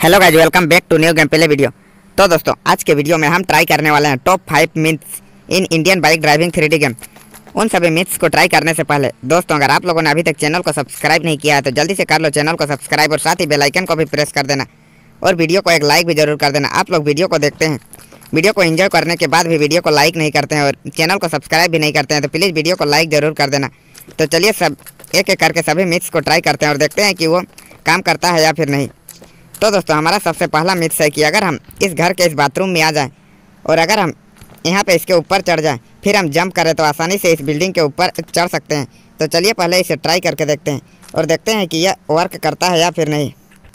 Hello guys, welcome back to new game play video. तो दोस्तों, आज के वीडियो में हम ट्राई करने वाले हैं top 5 myths in Indian bike driving 3D game. उन सभी मिथ्स को ट्राई करने से पहले दोस्तों, अगर आप लोगों ने अभी तक चैनल को सब्सक्राइब नहीं किया है तो जल्दी से कर लो चैनल को सब्सक्राइब और साथ ही बेल आइकन को भी प्रेस कर देना और वीडियो को एक लाइक भी जरूर कर देना। आप लोग वीडियो को देखते हैं, वीडियो को एंजॉय करने के बाद भी वीडियो को लाइक नहीं करते हैं और चैनल को सब्सक्राइब भी नहीं करते हैं, तो प्लीज़ वीडियो को लाइक ज़रूर कर देना। तो चलिए सब एक एक करके सभी मिथ्स को ट्राई करते हैं और देखते हैं कि वो काम करता है या फिर नहीं। तो दोस्तों, हमारा सबसे पहला मिथ्स है कि अगर हम इस घर के इस बाथरूम में आ जाएं और अगर हम यहाँ पे इसके ऊपर चढ़ जाएं, फिर हम जंप करें तो आसानी से इस बिल्डिंग के ऊपर चढ़ सकते हैं। तो चलिए पहले इसे ट्राई करके देखते हैं और देखते हैं कि यह वर्क करता है या फिर नहीं।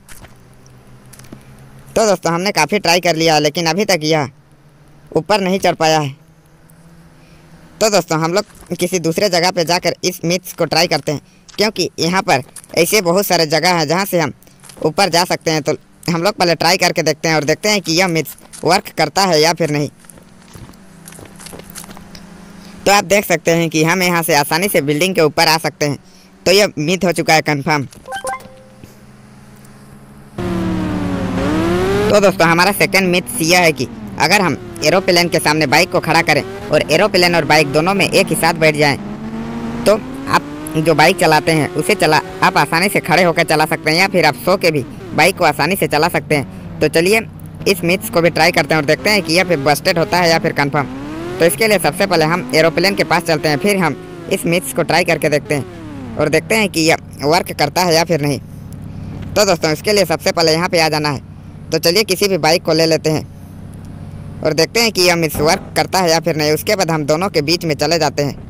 तो दोस्तों, हमने काफ़ी ट्राई कर लिया है लेकिन अभी तक यह ऊपर नहीं चढ़ पाया है। तो दोस्तों, हम लोग किसी दूसरे जगह पे जाकर इस मिथ्स को ट्राई करते हैं, क्योंकि यहाँ पर ऐसे बहुत सारे जगह हैं जहाँ से हम ऊपर जा सकते हैं। तो हम लोग पहले ट्राई करके देखते हैं और देखते हैं कि यह मिथ्स वर्क करता है या फिर नहीं। तो आप देख सकते हैं कि हम यहाँ से आसानी से बिल्डिंग के ऊपर आ सकते हैं। तो यह मिथ हो चुका है कंफर्म। तो दोस्तों, हमारा सेकंड मिथ यह है कि अगर हम एरोप्लेन के सामने बाइक को खड़ा करें और एरोप्लेन और बाइक दोनों में एक ही साथ बैठ जाएं, तो आप जो बाइक चलाते हैं उसे आप आसानी से खड़े होकर चला सकते हैं या फिर आप सो के भी बाइक को आसानी से चला सकते हैं। तो चलिए इस मिथ्स को भी ट्राई करते हैं और देखते हैं कि यह फिर बस्टेड होता है या फिर कंफर्म। तो इसके लिए सबसे पहले हम एरोप्लेन के पास चलते हैं, फिर हम इस मिथ्स को ट्राई करके देखते हैं और देखते हैं कि यह वर्क करता है या फिर नहीं। तो दोस्तों, इसके लिए सबसे पहले यहाँ पर आ जाना है। तो चलिए किसी भी बाइक को ले लेते हैं और देखते हैं कि यह मिथ्स वर्क करता है या फिर नहीं। उसके बाद हम दोनों के बीच में चले जाते हैं।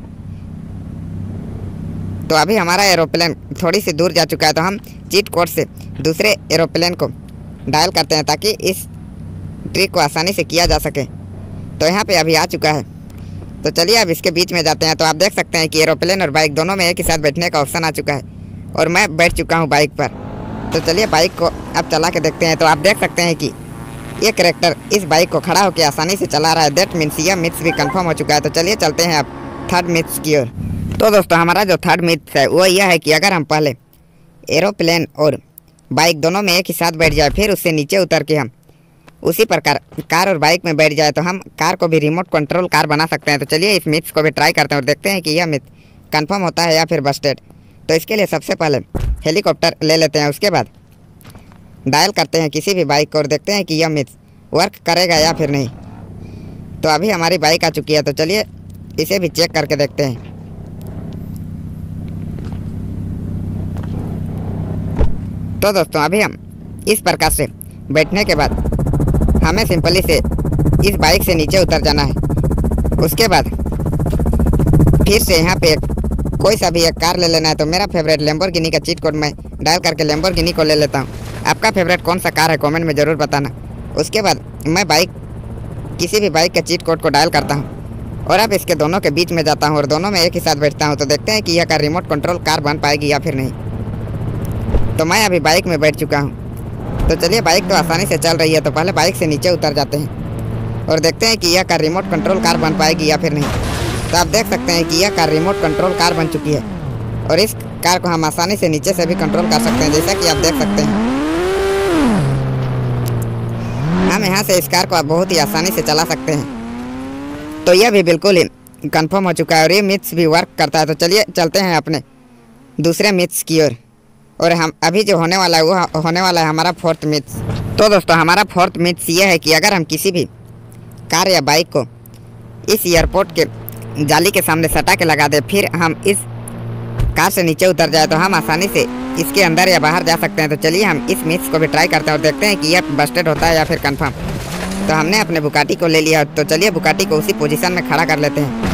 तो अभी हमारा एरोप्लेन थोड़ी सी दूर जा चुका है, तो हम चीट कोड से दूसरे एरोप्लेन को डायल करते हैं ताकि इस ट्रिक को आसानी से किया जा सके। तो यहाँ पे अभी आ चुका है। तो चलिए अब इसके बीच में जाते हैं। तो आप देख सकते हैं कि एरोप्लेन और बाइक दोनों में एक ही साथ बैठने का ऑप्शन आ चुका है और मैं बैठ चुका हूँ बाइक पर। तो चलिए बाइक को अब चला के देखते हैं। तो आप देख सकते हैं कि ये कैरेक्टर इस बाइक को खड़ा होकर आसानी से चला रहा है। दैट मीन्स यह मिथ्स भी कंफर्म हो चुका है। तो चलिए चलते हैं अब थर्ड मिथ्स की ओर। तो दोस्तों, हमारा जो थर्ड मिथ है वो यह है कि अगर हम पहले एरोप्लेन और बाइक दोनों में एक ही साथ बैठ जाए, फिर उससे नीचे उतर के हम उसी प्रकार कार और बाइक में बैठ जाए, तो हम कार को भी रिमोट कंट्रोल कार बना सकते हैं। तो चलिए इस मिथ्स को भी ट्राई करते हैं और देखते हैं कि यह मिथ कंफर्म होता है या फिर बस्टेड। तो इसके लिए सबसे पहले हेलीकॉप्टर ले लेते हैं, उसके बाद डायल करते हैं किसी भी बाइक को और देखते हैं कि यह मिथ वर्क करेगा या फिर नहीं। तो अभी हमारी बाइक आ चुकी है, तो चलिए इसे भी चेक करके देखते हैं। तो दोस्तों, अभी हम इस प्रकार से बैठने के बाद हमें सिंपली से इस बाइक से नीचे उतर जाना है। उसके बाद फिर से यहाँ पे कोई सा भी एक कार ले लेना है। तो मेरा फेवरेट लैम्बोर्गिनी का चीट कोड मैं डायल करके लैम्बोर्गिनी को ले लेता हूँ। आपका फेवरेट कौन सा कार है कमेंट में ज़रूर बताना। उसके बाद मैं किसी भी बाइक के चीट कोड को डायल करता हूँ और अब इसके दोनों के बीच में जाता हूँ और दोनों में एक ही साथ बैठता हूँ। तो देखते हैं कि यह कार रिमोट कंट्रोल कार बन पाएगी या फिर नहीं। तो मैं अभी बाइक में बैठ चुका हूँ। तो चलिए बाइक तो आसानी से चल रही है, तो पहले बाइक से नीचे उतर जाते हैं और देखते हैं कि यह कार रिमोट कंट्रोल कार बन पाएगी या फिर नहीं। तो आप देख सकते हैं कि यह कार रिमोट कंट्रोल कार बन चुकी है और इस कार को हम आसानी से नीचे से भी कंट्रोल कर सकते हैं, जैसा कि आप देख सकते हैं। हम यहाँ से इस कार को बहुत ही आसानी से चला सकते हैं। तो यह भी बिल्कुल ही कंफर्म हो चुका है और ये मिथ्स भी वर्क करता है। तो चलिए चलते हैं अपने दूसरे मिथ्स की ओर और हम अभी जो होने वाला है वो होने वाला है हमारा फोर्थ मिथ्स। तो दोस्तों, हमारा फोर्थ मिथ्स ये है कि अगर हम किसी भी कार या बाइक को इस एयरपोर्ट के जाली के सामने सटा के लगा दें, फिर हम इस कार से नीचे उतर जाए, तो हम आसानी से इसके अंदर या बाहर जा सकते हैं। तो चलिए हम इस मिथ्स को भी ट्राई करते हैं और देखते हैं कि यह बस्टेड होता है या फिर कंफर्म। तो हमने अपने बुगाटी को ले लिया, तो चलिए बुगाटी को उसी पोजीशन में खड़ा कर लेते हैं।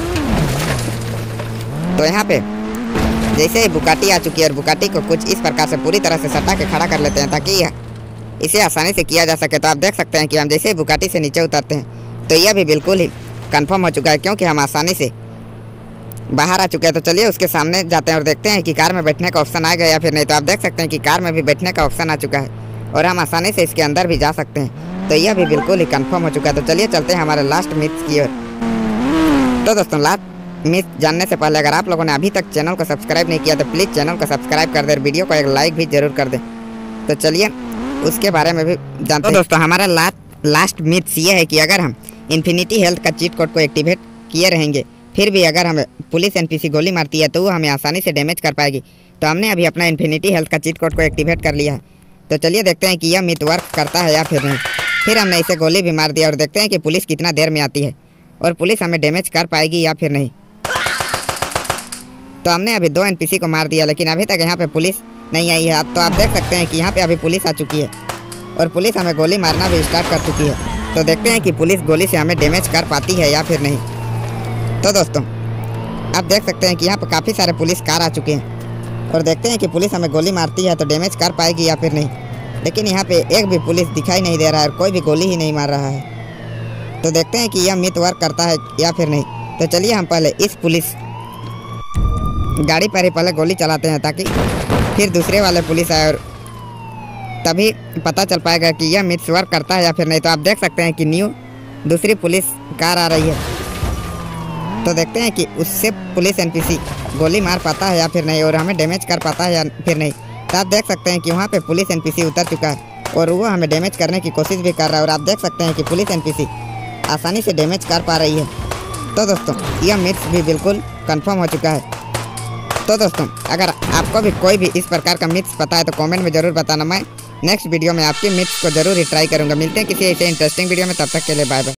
तो यहाँ पे जैसे ही बुगाटी आ चुकी है और बुगाटी को कुछ इस प्रकार से पूरी तरह से सटा के खड़ा कर लेते हैं ताकि इसे आसानी से किया जा सके। तो आप देख सकते हैं कि हम जैसे ही बुगाटी से नीचे उतरते हैं तो यह भी बिल्कुल ही कंफर्म हो चुका है, क्योंकि हम आसानी से बाहर आ चुके हैं। तो चलिए उसके सामने जाते हैं और देखते हैं कि कार में बैठने का ऑप्शन आ गया या फिर नहीं। तो आप देख सकते हैं कि कार में भी बैठने का ऑप्शन आ चुका है और हम आसानी से इसके अंदर भी जा सकते हैं। तो यह भी बिल्कुल ही कंफर्म हो चुका है। तो चलिए चलते हैं हमारे लास्ट मिथ की ओर। तो दोस्तों, लास्ट मिथ जानने से पहले अगर आप लोगों ने अभी तक चैनल को सब्सक्राइब नहीं किया तो प्लीज़ चैनल को सब्सक्राइब कर दें, वीडियो को एक लाइक भी ज़रूर कर दें। तो चलिए उसके बारे में भी जानते हैं। तो दोस्तों हमारा लास्ट मिथ्स ये है कि अगर हम इन्फिनिटी हेल्थ का चीट कोड को एक्टिवेट किए रहेंगे, फिर भी अगर हमें पुलिस एनपीसी गोली मारती है तो वो हमें आसानी से डैमेज कर पाएगी। तो हमने अभी अपना इन्फिनिटी हेल्थ का चीट कोड को एक्टिवेट कर लिया है। तो चलिए देखते हैं कि यह मिथ वर्क करता है या फिर नहीं। फिर हमने इसे गोली भी मार दिया और देखते हैं कि पुलिस कितना देर में आती है और पुलिस हमें डैमेज कर पाएगी या फिर नहीं। तो हमने अभी 2 एनपीसी को मार दिया, लेकिन अभी तक यहाँ पे पुलिस नहीं आई है। तो आप देख सकते हैं कि यहाँ पे अभी पुलिस आ चुकी है और पुलिस हमें गोली मारना भी स्टार्ट कर चुकी है। तो देखते हैं कि पुलिस गोली से हमें डैमेज कर पाती है या फिर नहीं। तो दोस्तों आप देख सकते हैं कि यहाँ पर काफ़ी सारे पुलिस कार आ चुके हैं और देखते हैं कि पुलिस हमें गोली मारती है तो डैमेज कर पाएगी या फिर नहीं। लेकिन यहाँ पे एक भी पुलिस दिखाई नहीं दे रहा है और कोई भी गोली ही नहीं मार रहा है। तो देखते हैं कि यह मिथ वर्क करता है या फिर नहीं। तो चलिए हम पहले इस पुलिस गाड़ी पर ही पहले गोली चलाते हैं ताकि फिर दूसरे वाले पुलिस आए और तभी पता चल पाएगा कि यह मिथ वर्क करता है या फिर नहीं। तो आप देख सकते हैं कि न्यू दूसरी पुलिस कार आ रही है। तो देखते हैं कि उससे पुलिस एनपीसी गोली मार पाता है या फिर नहीं और हमें डैमेज कर पाता है या फिर नहीं। तो आप देख सकते हैं कि वहाँ पे पुलिस एनपीसी उतर चुका है और वो हमें डैमेज करने की कोशिश भी कर रहा है और आप देख सकते हैं कि पुलिस एनपीसी आसानी से डैमेज कर पा रही है। तो दोस्तों यह मिथ्स भी बिल्कुल कंफर्म हो चुका है। तो दोस्तों अगर आपको भी कोई भी इस प्रकार का मिथ्स पता है तो कमेंट में ज़रूर बताना। मैं नेक्स्ट वीडियो में आपकी मिथ्स को ज़रूर ही ट्राई करूँगा। मिलते हैं किसी ऐसे इंटरेस्टिंग वीडियो में, तब तक के लिए बाय बाय।